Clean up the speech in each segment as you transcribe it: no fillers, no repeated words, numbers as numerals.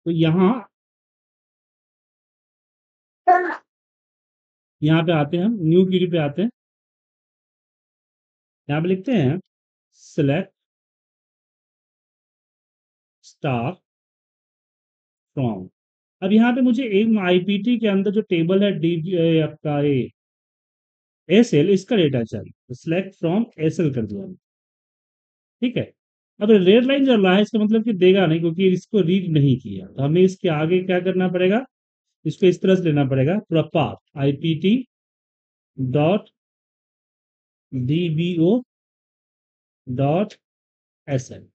तो यहाँ पे आते हैं, हम न्यू क्वेरी पे आते हैं। यहाँ पे लिखते हैं सिलेक्ट स्टार फ्रॉम। अब यहाँ पे मुझे एक आईपीटी के अंदर जो टेबल है डी आपका एस एल, इसका डेटा चाहिए, तो सिलेक्ट फ्रॉम एस एल कर दिया। ठीक है। अब रेड लाइन चल रहा है, इसका मतलब कि देगा नहीं, क्योंकि इसको रीड नहीं किया। तो हमें इसके आगे क्या करना पड़ेगा, इसको इस तरह से लेना पड़ेगा, पूरा path IPT dot DBO dot S L.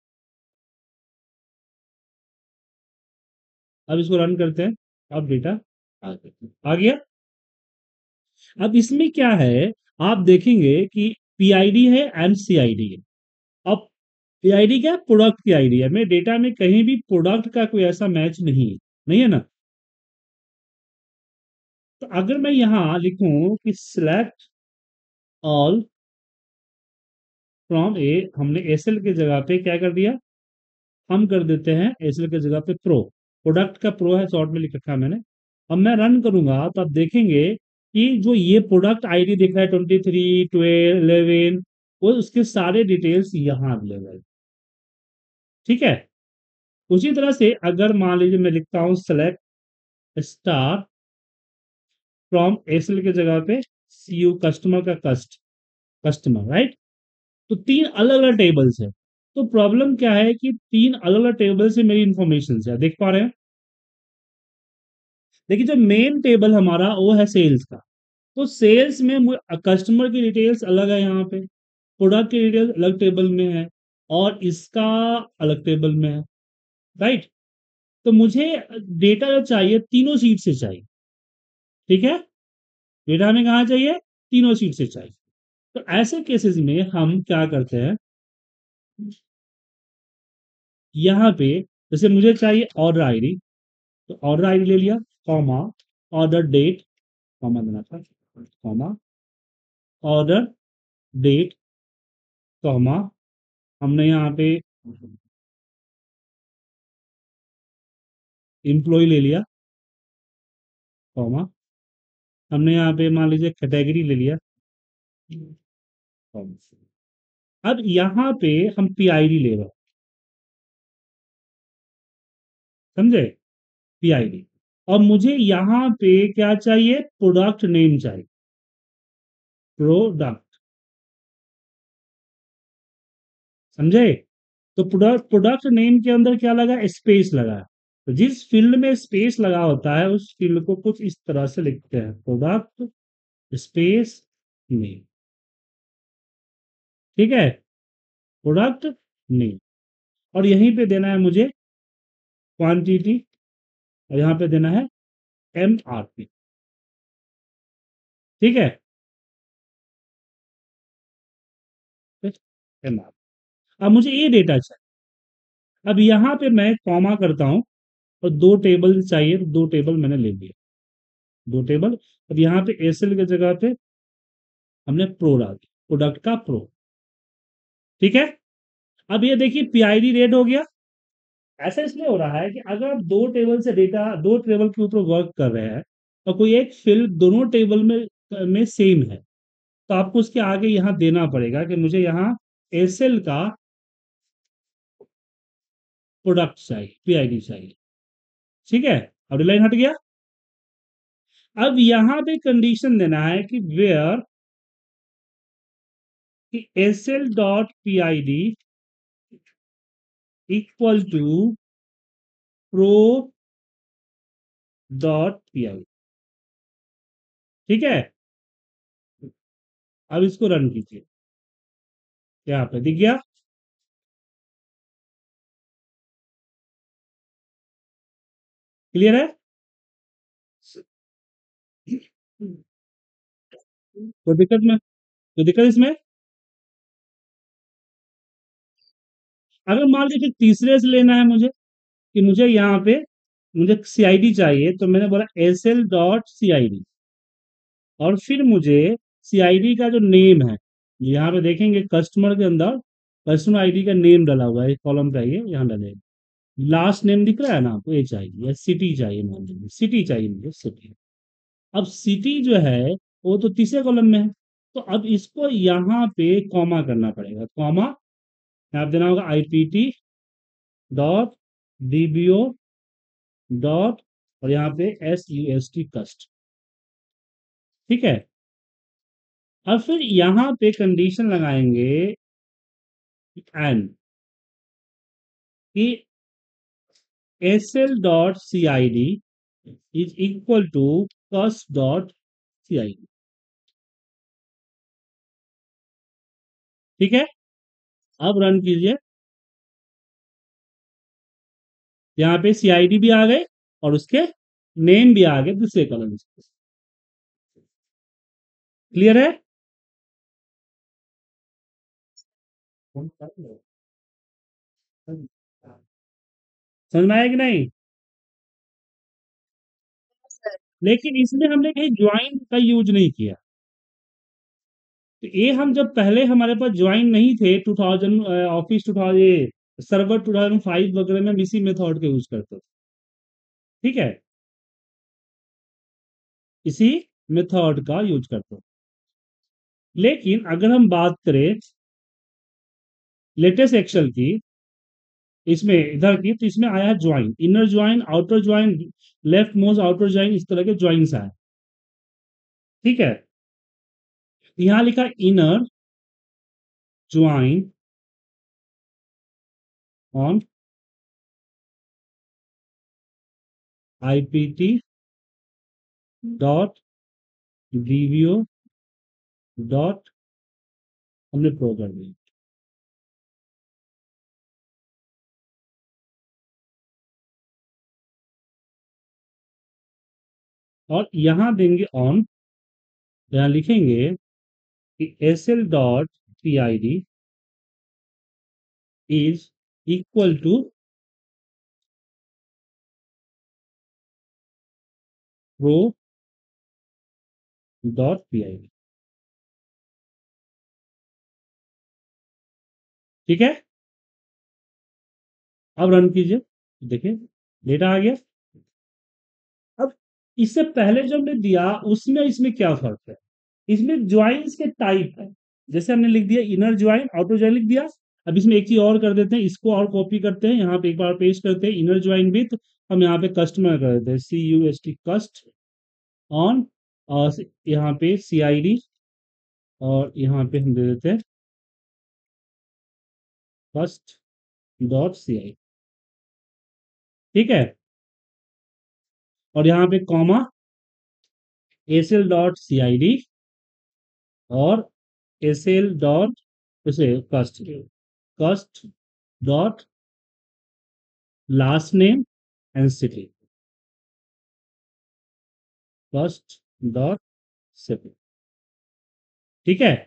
अब इसको रन करते हैं। अब डेटा आ गया। अब इसमें क्या है, आप देखेंगे कि पीआईडी है एंड सीआईडी है। अब पीआईडी क्या है, प्रोडक्ट की आईडी है। मेरे डेटा में कहीं भी प्रोडक्ट का कोई ऐसा मैच नहीं है, नहीं है ना। तो अगर मैं यहां लिखूं कि सिलेक्ट ऑल फ्रॉम ए, हमने एसएल के जगह पे क्या कर दिया, हम कर देते हैं एसएल के जगह पे प्रो। प्रोडक्ट का प्रो है, शॉर्ट में लिख रखा है मैंने। अब मैं रन करूंगा तो आप देखेंगे कि जो ये प्रोडक्ट आईडी दिख रहा है 23, 12, 11, वो उसके सारे डिटेल्स यहाँ अवेलेबल है। ठीक है। उसी तरह से अगर मान लीजिए मैं लिखता हूं सेलेक्ट स्टार फ्रॉम एसएल के जगह पे सीयू, कस्टमर का कस्टमर, राइट। तो तीन अलग अलग टेबल्स है। तो प्रॉब्लम क्या है कि तीन अलग अलग टेबल से मेरी इंफॉर्मेशन है, देख पा रहे हैं। देखिए, जो मेन टेबल हमारा वो है सेल्स का। तो सेल्स में कस्टमर की डिटेल्स अलग है, यहाँ पे प्रोडक्ट की डिटेल्स अलग टेबल में है, और इसका अलग टेबल में है, राइट। तो मुझे डेटा जो चाहिए तीनों सीट से चाहिए। ठीक है। डेटा हमें कहाँ चाहिए, तीनों सीट से चाहिए। तो ऐसे केसेस में हम क्या करते हैं, यहाँ पे जैसे मुझे चाहिए ऑर्डर आईडी, तो ऑर्डर आईडी ले लिया, कॉमा ऑर्डर डेट, कॉमा देना था, कॉमा ऑर्डर डेट, कॉमा हमने यहाँ पे एम्प्लॉय ले लिया, कॉमा हमने यहाँ पे मान लीजिए कैटेगरी ले लिया, कॉमा। अब यहाँ पे हम पीआईडी ले रहे हैं, समझे, पीआईडी। और मुझे यहाँ पे क्या चाहिए, प्रोडक्ट नेम चाहिए, प्रोडक्ट, समझे। तो प्रोडक्ट नेम के अंदर क्या लगा, स्पेस लगा है। तो जिस फील्ड में स्पेस लगा होता है उस फील्ड को कुछ इस तरह से लिखते हैं, प्रोडक्ट स्पेस नेम। ठीक है, प्रोडक्ट नेम। और यहीं पे देना है मुझे क्वांटिटी, और यहाँ पे देना है एमआरपी। ठीक है, एमआरपी। अब मुझे ये डेटा चाहिए। अब यहाँ पे मैं कॉमा करता हूं, और दो टेबल चाहिए, तो दो टेबल मैंने ले लिया, दो टेबल। अब यहाँ पे एसएल की जगह पे हमने प्रो डाल दिया, प्रोडक्ट का प्रो। ठीक है। अब ये देखिए पीआईडी रेड हो गया। ऐसा इसलिए हो रहा है कि अगर आप दो टेबल से डेटा, दो टेबल के ऊपर वर्क कर रहे हैं, और कोई एक फील्ड दोनों टेबल में सेम है, तो आपको उसके आगे यहाँ देना पड़ेगा कि मुझे यहाँ एसएल का प्रोडक्ट चाहिए, पीआईडी चाहिए। ठीक है। अब लाइन हट गया। अब यहां पे कंडीशन देना है कि वेयर कि S L dot P I D equal to pro dot P I. ठीक है। अब इसको रन कीजिए, यहाँ पे दिख गया। क्लियर है। कोई दिक्कत में, कोई दिक्कत इसमें। अगर मान लीजिए तीसरे से लेना है मुझे, कि मुझे यहाँ पे मुझे सीआईडी चाहिए, तो मैंने बोला S L dot C I D, और फिर मुझे सीआईडी का जो नेम है, यहाँ पे देखेंगे कस्टमर के अंदर कस्टमर आईडी का नेम डाला हुआ है, कॉलम का ये यहाँ डालेगा। लास्ट नेम दिख रहा है ना आपको, ये चाहिए, या सिटी चाहिए, मान लीजिए सिटी चाहिए मुझे, सिटी। अब सिटी जो है वो तो तीसरे कॉलम में है, तो अब इसको यहाँ पे कॉमा करना पड़ेगा, कॉमा यहाँ पे देना होगा आईपीटी डॉट डीबीओ डॉट, और यहाँ पे SUST कस्ट। ठीक है। अब फिर यहाँ पे कंडीशन लगाएंगे एंड कि SL.CID इज इक्वल टू कस्ट.CID। ठीक है। अब रन कीजिए, यहाँ पे CID भी आ गए और उसके नेम भी आ गए दूसरे कॉलम से। क्लियर है? समझ में आया कि नहीं? लेकिन इसमें हमने कहीं ज्वाइन का यूज नहीं किया। तो ये हम जब पहले हमारे पास ज्वाइन नहीं थे 2000 ऑफिस 2000 सर्वर 2005 वगैरह में हम इसी मेथड का यूज करते थे। ठीक है, इसी मेथड का यूज करते हैं। लेकिन अगर हम बात करें लेटेस्ट एक्सेल की, इसमें इधर की, तो इसमें आया है join, inner join, outer join, left most outer join, इस तरह के ज्वाइंस आए। ठीक है। यहां लिखा inner join on IPT dot DVO dot, हमने प्रो कर दिया। और यहां देंगे ऑन, यहां लिखेंगे कि SL.PID is equal to pro dot PID। ठीक है। अब रन कीजिए, देखिए डेटा आ गया। अब इससे पहले जो हमने दिया उसमें इसमें क्या फर्क है? इसमें ज्वाइंस के टाइप है। जैसे हमने लिख दिया इनर ज्वाइन, आउटर ज्वाइन लिख दिया। अब इसमें एक चीज और कर देते हैं, इसको और कॉपी करते हैं, यहाँ पे एक बार पेस्ट करते हैं इनर ज्वाइन विथ, हम यहाँ पे कस्टमर कर देते हैं CUST कस्ट ऑन, और यहाँ पे CID, और यहाँ पे हम दे देते हैं कस्ट डॉट CID। ठीक है। और यहाँ पे कॉमा SL.CID और SL. उसे cust, cust dot last name and city, cust dot city. ठीक है।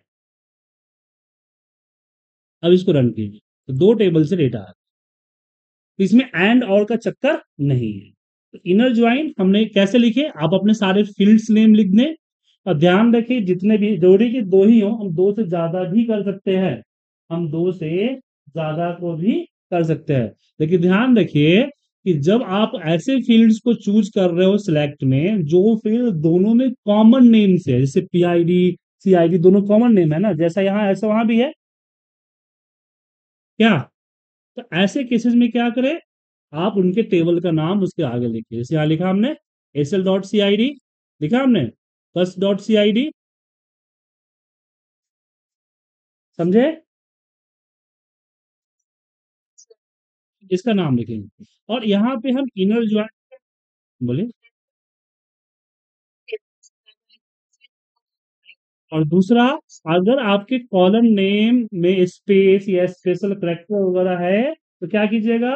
अब इसको रन कीजिए, तो दो टेबल से डेटा आ, तो इसमें एंड और का चक्कर नहीं है। तो इनर ज्वाइन हमने कैसे लिखे, आप अपने सारे फील्ड्स नेम लिख दें, और ध्यान रखिए जितने भी जोड़ी के दो ही हो, हम दो से ज्यादा भी कर सकते हैं, हम दो से ज्यादा को भी कर सकते हैं। लेकिन ध्यान रखिए कि जब आप ऐसे फील्ड्स को चूज कर रहे हो सिलेक्ट में, जो फील्ड दोनों में कॉमन नेम से है, जैसे PID CID दोनों कॉमन नेम है ना, जैसा यहाँ ऐसा वहां भी है क्या, तो ऐसे केसेस में क्या करें, आप उनके टेबल का नाम उसके आगे लिखिए। जैसे यहाँ लिखा हमने SL.CID, लिखा हमने कस्ट.CID, समझे? इसका नाम लिखेंगे, और यहाँ पे हम इनर ज्वाइन, बोले, और दूसरा, अगर आपके कॉलम नेम में स्पेस या स्पेशल करेक्टर वगैरह है तो क्या कीजिएगा,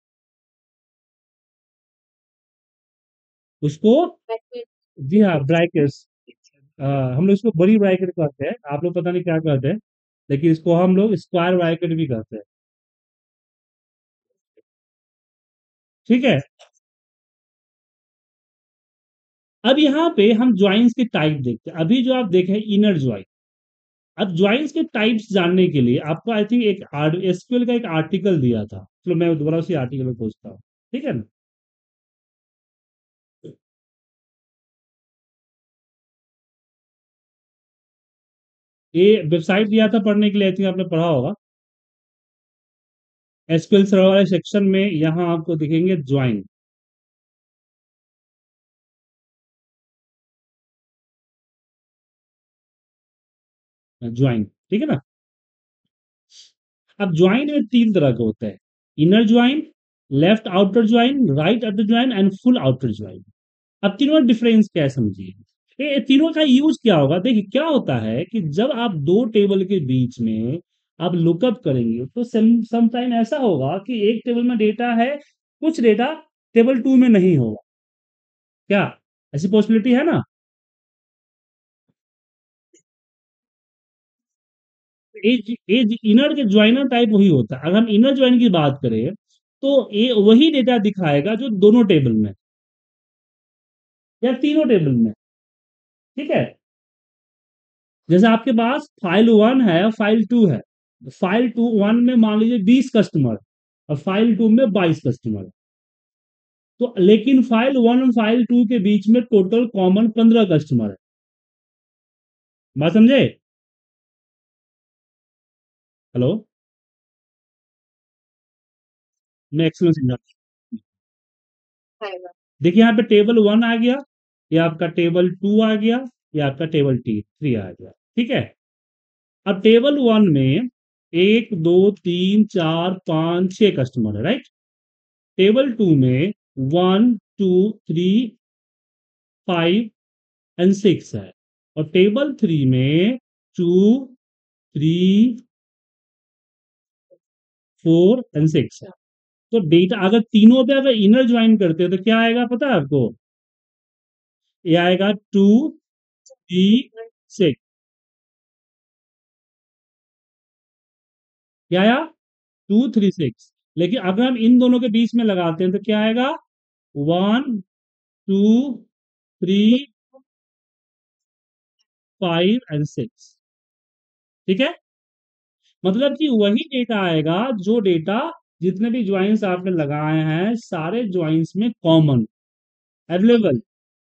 उसको, जी हाँ ब्रैकेट्स, हम लोग इसको बड़ी ब्रैकेट कहते हैं, आप लोग पता नहीं क्या कहते हैं, लेकिन इसको हम लोग स्क्वायर ब्रैकेट भी कहते हैं। ठीक है। अब यहाँ पे हम ज्वाइंस की टाइप देखते हैं, अभी जो आप देखें इनर ज्वाइन, अब ज्वाइंस के टाइप्स जानने के लिए आपको आई थिंक एक एसक्यूएल का एक आर्टिकल दिया था, चलो मैं दोबारा उसी आर्टिकल में पूछता हूँ, ठीक है ना। ये वेबसाइट दिया था पढ़ने के लिए, आई थिंक आपने पढ़ा होगा। एसक्यूएल सर्वर वाले सेक्शन में यहाँ आपको दिखेंगे ज्वाइन, ज्वाइन, ठीक है ना। अब ज्वाइन में तीन तरह के होते हैं, inner join, left outer join, right outer join and full outer join. अब तीनों में डिफरेंस क्या है समझिए। ये तीनों का यूज क्या होगा, देखिए क्या होता है कि जब आप दो टेबल के बीच में आप लुकअप करेंगे तो सम टाइम ऐसा होगा कि एक टेबल में डेटा है, कुछ डेटा टेबल टू में नहीं होगा, क्या ऐसी पॉसिबिलिटी है ना। एज एज इनर के ज्वाइनर टाइप वही होता है। अगर हम इनर ज्वाइन की बात करें तो ये वही डेटा दिखाएगा जो दोनों टेबल में या तीनों टेबल में, ठीक है। जैसे आपके पास फाइल वन है और फाइल टू है, फाइल टू वन में मान लीजिए 20 कस्टमर और फाइल टू में 22 कस्टमर, तो लेकिन फाइल वन और फाइल टू के बीच में टोटल कॉमन 15 कस्टमर है। बात समझे। हेलो, मैं एक्सप्लेन समझा। देखिए यहाँ पे टेबल वन आ गया, ये आपका टेबल टू आ गया, ये आपका टेबल टी थ्री आ गया, ठीक है। अब टेबल वन में एक दो तीन चार पांच छह कस्टमर है, राइट। टेबल टू में one two three five and six है, और टेबल थ्री में two three four and six है। तो डेटा अगर तीनों पे अगर इनर ज्वाइन करते हैं तो क्या आएगा पता है आपको, ये आएगा टू थ्री सिक्स, क्या आया, टू थ्री सिक्स। लेकिन अगर हम इन दोनों के बीच में लगाते हैं तो क्या आएगा, one two three five and six, ठीक है। मतलब कि वही डेटा आएगा जो डेटा जितने भी ज्वाइंस आपने लगाए हैं सारे ज्वाइंस में कॉमन अवेलेबल,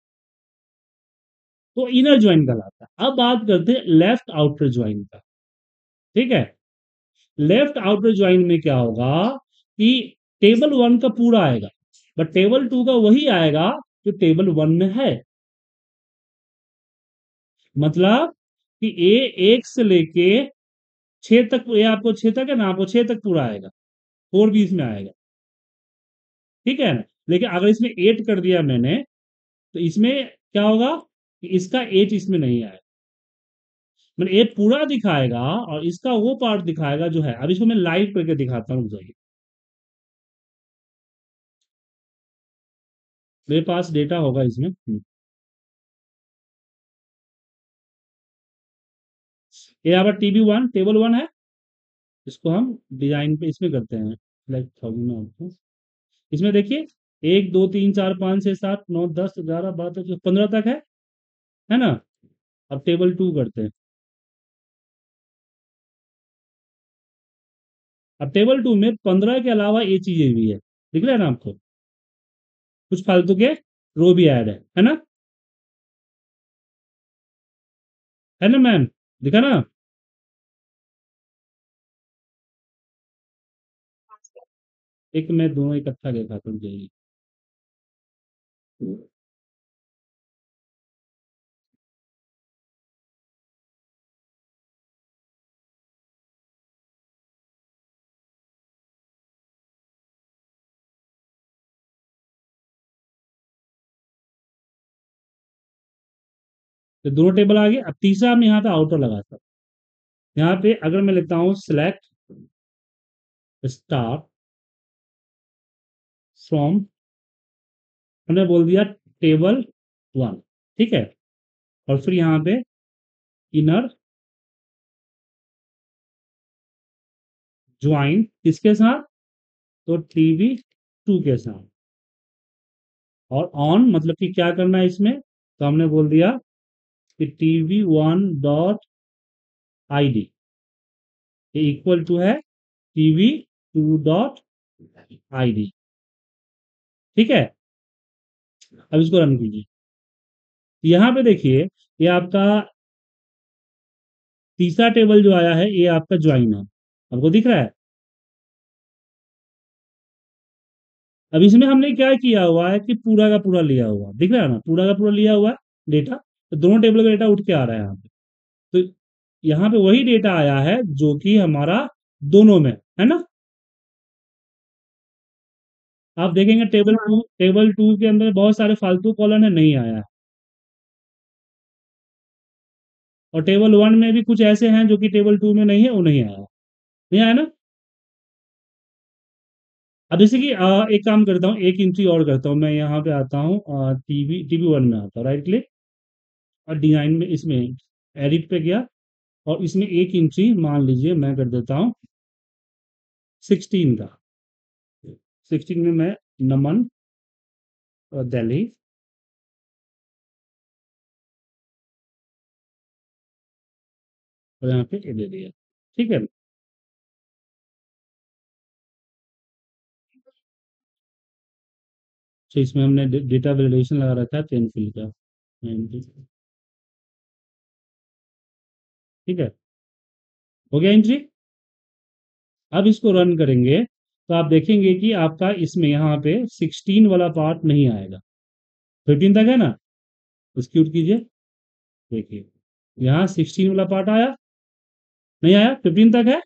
तो इनर ज्वाइन कहलाता है। अब बात करते हैं लेफ्ट आउटर ज्वाइन का, ठीक है। लेफ्ट आउटर ज्वाइन में क्या होगा कि टेबल वन का पूरा आएगा, बट टेबल टू का वही आएगा जो टेबल वन में है। मतलब कि ए एक से लेके छह तक, ये आपको छह तक है ना, आपको छह तक पूरा आएगा, फोर बीस में आएगा, ठीक है ना। लेकिन अगर इसमें एट कर दिया मैंने तो इसमें क्या होगा कि इसका एट इसमें नहीं आएगा, मतलब एट पूरा दिखाएगा और इसका वो पार्ट दिखाएगा जो है। अब इसको मैं लाइव करके दिखाता हूँ, जाइए। मेरे पास डेटा होगा इसमें। ये यहाँ पर टीबी वन टेबल वन है, इसको हम डिजाइन पे इसमें करते हैं, लाइक थाउजेंड में आपको। इसमें देखिए एक दो तीन चार पाँच छः सात नौ दस ग्यारह बारह तेरह 15 तक है ना। अब टेबल टू करते हैं। अब टेबल टू में 15 के अलावा ये चीजें भी है, दिख रहा है ना आपको, कुछ फालतू के रो भी ऐड है ना, है ना मैम, दिखा ना। एक मैं दोनों इकट्ठा दिखाता हूँ, जाइए। तो दोनों टेबल आ गए। अब तीसरा मैं यहाँ पे आउटर लगाता हूँ। यहाँ पे अगर मैं लिखता हूँ सिलेक्ट स्टार फ्रॉम, हमने बोल दिया टेबल वन, ठीक है। और फिर यहाँ पे इनर ज्वाइन किसके साथ, तो टीवी टू के साथ। और ऑन मतलब कि क्या करना है इसमें, तो हमने बोल दिया कि टीवी वन डॉट आईडी, ये इक्वल टू है टीवी टू डॉट आईडी। ठीक है, अब इसको रन कीजिए। यहाँ पे देखिए, ये आपका तीसरा टेबल जो आया है, ये आपका ज्वाइन है, आपको दिख रहा है। अब इसमें हमने क्या किया हुआ है कि पूरा का पूरा लिया हुआ है, दिख रहा है ना, पूरा का पूरा लिया हुआ है डेटा, तो दोनों टेबल का डेटा उठ के आ रहा है यहाँ पे। तो यहाँ पे वही डेटा आया है जो कि हमारा दोनों में है ना। आप देखेंगे टेबल टू के अंदर बहुत सारे फालतू कॉलम है, नहीं आया है। और टेबल वन में भी कुछ ऐसे हैं जो कि टेबल टू में नहीं है, वो नहीं आया, नहीं आया ना। अब जैसे कि एक काम करता हूँ, एक एंट्री और करता हूँ, मैं यहाँ पे आता हूँ, टीवी टीवी वन में आता हूँ, राइट क्लिक और डिजाइन में, इसमें एडिट पे गया, और इसमें एक एंट्री मान लीजिए मैं कर देता हूँ 16 का। 16 में मैं नमन और दिल्ली, और यहाँ पे ये दे दिया। ठीक है, तो इसमें हमने डेटा वैलिडेशन लगा रखा है 10 फिल का। ठीक है, हो गया एंट्री। अब इसको रन करेंगे तो आप देखेंगे कि आपका इसमें यहाँ पे 16 वाला पार्ट नहीं आएगा, 15 तक है ना। एक्सिक्यूट कीजिए, देखिए यहाँ 16 वाला पार्ट आया, नहीं आया, 15 तक है।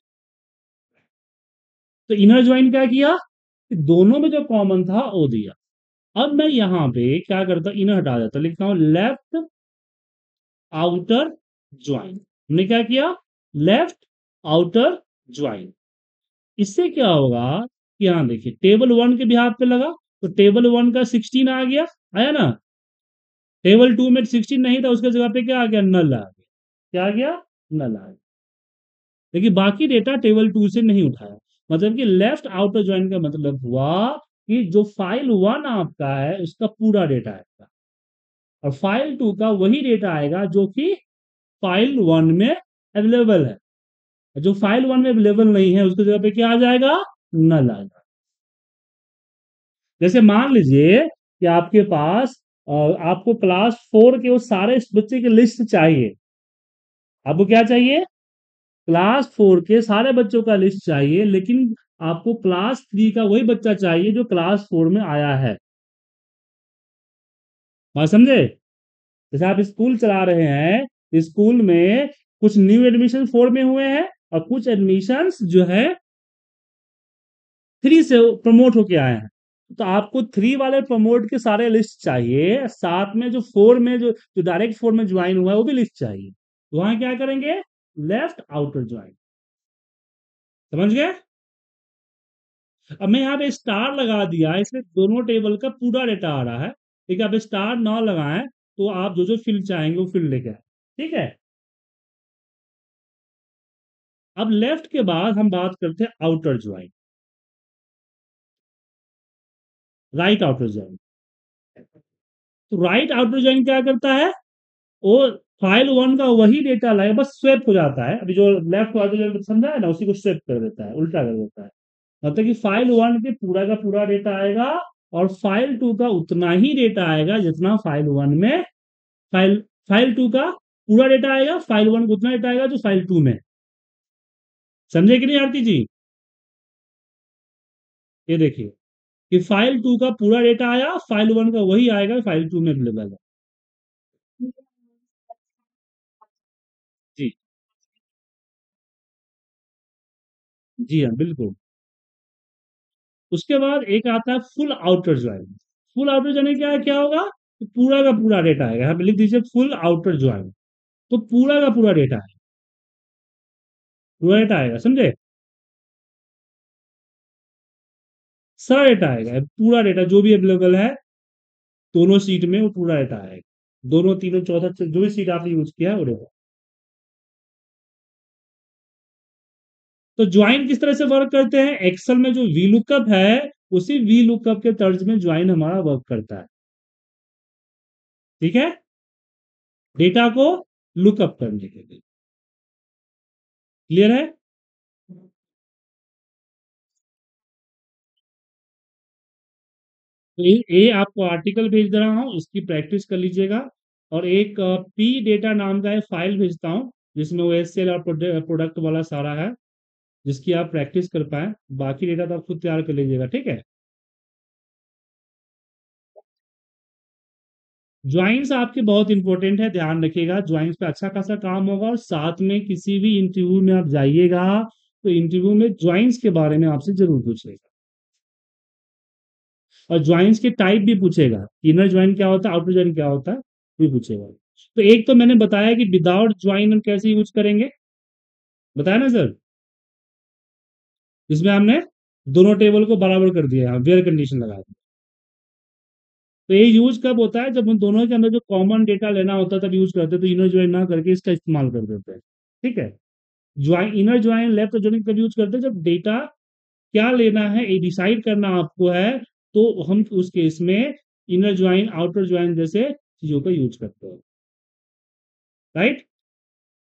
तो इनर ज्वाइन क्या किया कि दोनों में जो कॉमन था वो दिया। अब मैं यहाँ पे क्या करता, इनर हटा देता, लिखता हूं लेफ्ट आउटर ज्वाइन। हमने क्या किया, लेफ्ट आउटर ज्वाइन। इससे क्या होगा कि यहाँ देखिए टेबल वन के बिहाफ पे लगा, तो टेबल वन का 16 आ गया, आया ना। टेबल टू में 16 नहीं था, उसके जगह पे क्या आ गया, नल आ गया। क्या आ गया, नल आ गया। लेकिन बाकी डेटा टेबल टू से नहीं उठाया। मतलब कि लेफ्ट आउटर ज्वाइन का मतलब हुआ कि जो फाइल वन आपका है उसका पूरा डेटा आएगा, और फाइल टू का वही डेटा आएगा जो कि फाइल वन में अवेलेबल है। जो फाइल वन में अवेलेबल नहीं है उसकी जगह पे क्या आ जाएगा, नल आ जाएगा। जैसे मान लीजिए कि आपके पास आपको क्लास 4 के वो सारे बच्चे की लिस्ट चाहिए। आपको क्या चाहिए, क्लास 4 के सारे बच्चों का लिस्ट चाहिए, लेकिन आपको क्लास 3 का वही बच्चा चाहिए जो क्लास 4 में आया है। बात समझे। जैसे आप स्कूल चला रहे हैं, स्कूल में कुछ न्यू एडमिशन 4 में हुए हैं, और कुछ एडमिशंस जो है 3 से प्रमोट होके आए हैं। तो आपको 3 वाले प्रमोट के सारे लिस्ट चाहिए, साथ में जो 4 में जो जो डायरेक्ट 4 में ज्वाइन हुआ है वो भी लिस्ट चाहिए। तो वहां क्या करेंगे, लेफ्ट आउटर ज्वाइन। समझ गए। अब मैं यहाँ पे स्टार लगा दिया, इसमें दोनों टेबल का पूरा डेटा आ रहा है। ठीक है, अब स्टार ना लगाएं तो आप जो जो फील्ड चाहेंगे वो फील्ड लेके आए। ठीक है, अब लेफ्ट के बाद हम बात करते हैं outer join, right outer join. तो राइट आउटर ज्वाइन क्या करता है, वो फाइल वन का वही डेटा लाए, बस स्वेप हो जाता है। अभी जो लेफ्ट आउटर ज्वाइन समझा है ना, उसी को स्वेप कर देता है, उल्टा कर देता है। मतलब कि फाइल वन के पूरा का पूरा डेटा आएगा, और फाइल टू का उतना ही डेटा आएगा जितना फाइल वन में, फाइल फाइल टू का पूरा डेटा आएगा, फाइल वन को उतना डेटा आएगा जो फाइल टू में। समझे कि नहीं आरती जी। ये देखिए कि फाइल टू का पूरा डेटा आया, फाइल वन का वही आएगा फाइल टू में अवेलेबल है। जी, जी हाँ बिल्कुल। उसके बाद एक आता है full outer join. Full outer join क्या होगा, तो पूरा का पूरा डेटा आएगा। यहाँ पे लिख दीजिए फुल आउटर ज्वाइन, तो पूरा का पूरा डेटा है, पूरा डेटा आएगा, समझे। सारा डेटा आएगा, पूरा डेटा जो भी अवेलेबल है दोनों सीट में, वो पूरा डेटा आएगा। दोनों तीनों चौथा जो भी सीट आपने यूज किया है वो डेटा। तो ज्वाइन किस तरह से वर्क करते हैं, एक्सेल में जो वी लुकअप है, उसी वी लुकअप के तर्ज में ज्वाइन हमारा वर्क करता है। ठीक है, डेटा को लुकअप करने के लिए। क्लियर है? तो ये आपको आर्टिकल भेज दे रहा हूँ, इसकी प्रैक्टिस कर लीजिएगा। और एक पी डेटा नाम का एक फाइल भेजता हूँ जिसमें वो एसएल और प्रोडक्ट वाला सारा है, जिसकी आप प्रैक्टिस कर पाए। बाकी डेटा तो आप खुद तैयार कर लीजिएगा, ठीक है। ज्वाइंस आपके बहुत इंपॉर्टेंट है, ध्यान रखिएगा। ज्वाइंस पे अच्छा खासा काम होगा, और साथ में किसी भी इंटरव्यू में आप जाइएगा तो इंटरव्यू में ज्वाइंस के बारे में आपसे जरूर पूछेगा। और ज्वाइंस के टाइप भी पूछेगा, इनर ज्वाइन क्या होता है, आउटर ज्वाइन क्या होता है, भी पूछेगा। तो एक तो मैंने बताया कि विदाउट ज्वाइन हम कैसे यूज करेंगे, बताया ना सर। इसमें हमने दोनों टेबल को बराबर कर दिया, वेयर कंडीशन लगा दी। तो ये यूज कब होता है, जब उन दोनों के अंदर जो कॉमन डेटा लेना होता है तब यूज करते हैं, तो इनर ज्वाइन ना करके इसका इस्तेमाल कर देते हैं, ठीक है। Join, inner join, left join कब यूज करते हैं, जब डेटा क्या लेना है ये डिसाइड करना आपको है, तो हम उस केस में इनर ज्वाइन, आउटर ज्वाइन जैसे चीजों का यूज करते हैं, राइट।